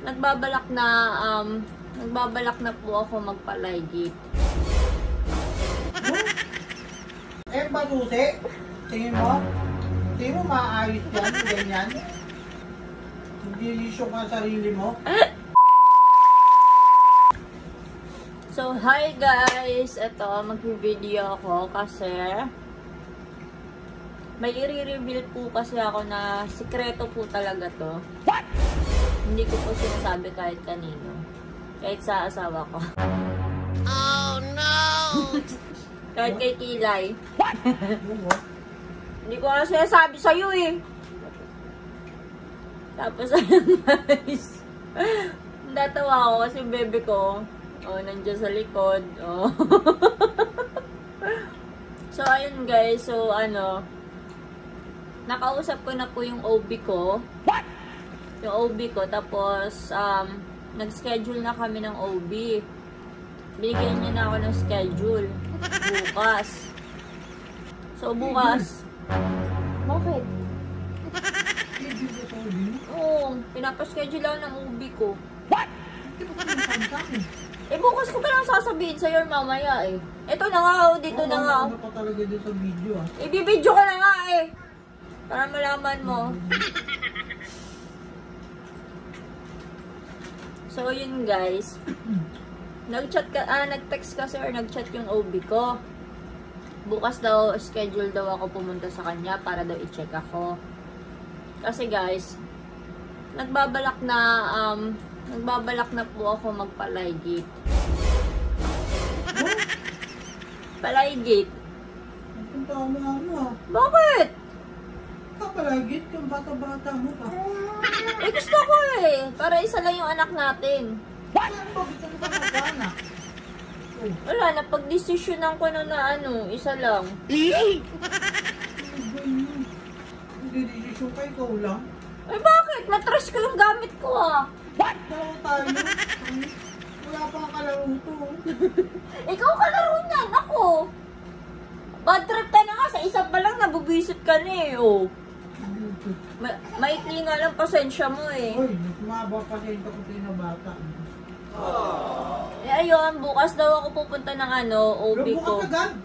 Nagbabalak na po ako magpalaygit. Eh, basusi? Tingin mo? Tingin mo maayos yan, ganyan? Hindi lisyo ka sarili mo? So, hi guys! Ito, mag-video ako kasi may i-reveal po kasi ako na sikreto po talaga to. What? Hindi ko po sinasabi kahit kanino. Kahit sa asawa ko. Oh no! Kahit kay Kilay. What? Hindi ko kasi sinasabi sa'yo eh. Tapos ayun guys. Natawa ako kasi bebe ko. Oh, nandiyan sa likod. Oh. So, ayun guys. So, nakausap ko na po yung OB ko. What? Yung OB ko. Tapos, nag-schedule na kami ng OB. Binigyan niya na ako ng schedule. Bukas. So, bukas. Bakit? Oo, pinapaschedule ako ng OB ko. What? Hindi ko naman sa akin. Eh, bukas ko pa lang sasabihin sa'yo mamaya eh. Ito na nga, oh, dito na nga. Ano pa talaga din sa video ah. Ibibidyo ko na nga eh. Para malaman mo. So, yun guys. Nag-text kasi or nag-chat yung OB ko. Bukas daw, schedule daw ako pumunta sa kanya para daw i-check ako. Kasi guys, nagbabalak na po ako magpalaygit. Palaygit. Punta ako na ano ah. Bakit? Kapalaygit yung bata-bata mo pa. Eh, gusto ko eh. Para isa lang yung anak natin. Ano ba? Gusto mo ka mag-anak? Wala, napag-desisyonan ko na isa lang. Hindi desisyon ka, ikaw lang. Eh, bakit? Natras ko yung gamit ko ah. What? Dalawa tayo. Wala pang kalaro to. Ikaw kalaro niyan, ako. Bad trip ka na nga, sa isa pa lang nabubwisit ka na eh, oh. Maikli nga lang pasensya mo eh. Uy, sumaba pasensya ko sa'yo na bata. Eh ayun, bukas daw ako pupunta ng OB ko. Bukas agad?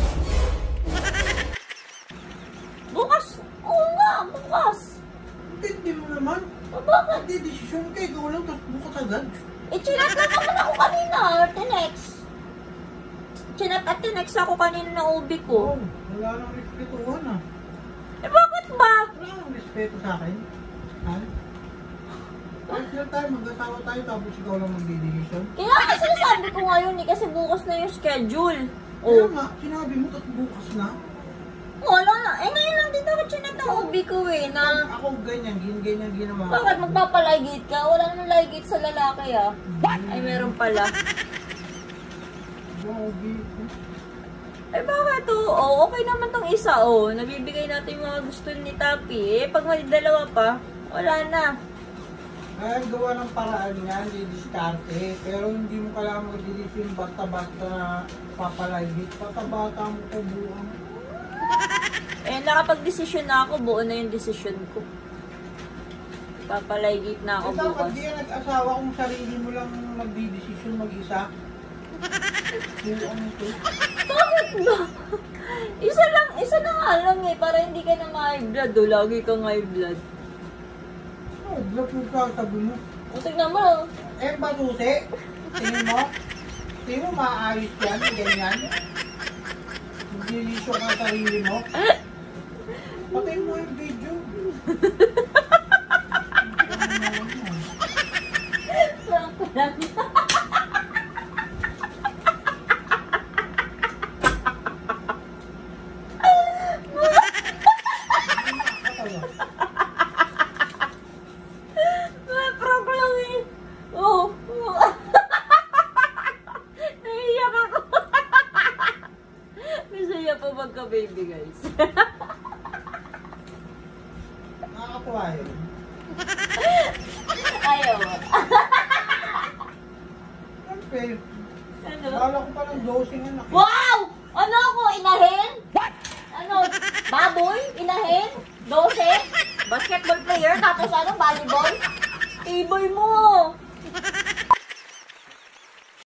Bukas? Oo nga, bukas. Hindi mo naman. Bakit? Hindi, desisyon ka, ikaw lang, tapos bukas agad. Eh, chinat lang naman ako kanina, or tinext. Chinat at tinext ako kanina ng OB ko. Oh, wala nang respetuhan ah. Eh, bakit ba? Wala nang respeto sa akin. Ha? Partner tayo, mag-asawa tayo, tapos ikaw lang magdidesisyon. Kaya kasi sinasabi ko ngayon eh, kasi bukas na yung schedule. Kaya Oh. nga, sinabi mo, tapos bukas na. Wala na. Eh, ngayon lang din ako chinat ng OB ko eh, na Ako ganyan ginawa. bakit magpapalaygit ka? Wala namang laygit sa lalaki ah. Ay, meron pala. Eh, bakit to? Oh, okay naman tong isa, oh. Nabibigay natin yung mga gusto ni Tapi. Eh, pag may dalawa pa, wala na. Ay, gawa ng paraan yan, didiskarte. Pero hindi mo kailangan mag-desisyon basta-basta na papalaygit. Bata-bata mo ko buong. Eh, nakapag-desisyon na ako. Buo na yung desisyon ko. Papalaygit na ako Dapat bukas. di yan nag-asawa kung sarili mo lang magdidesisyon mag-isa. Buong ito. Bakit ba? Isa na nga lang eh. Para hindi ka na ma-high blood. O, lagi kang high blood. Oh, blood mo sasabi mo. O, tignan mo. Eh, basusi? Tingin mo? Tingin mo maayos yan, ganyan? Hindi lisyo ka sarili mo? Patayin mo yung video. Prank ko lang. Prank lang eh. Oh. Naiiyak ako. Masaya pa magka-baby guys. Nakakatuwa yun. Ayaw. Siyempre, Ano? bala ko palang dosing anak. Wow! Ano ako? Inahin? What? Ano? Baboy? Inahin? 12? Basketball player? Tapos ano? Volleyball? Tibay mo!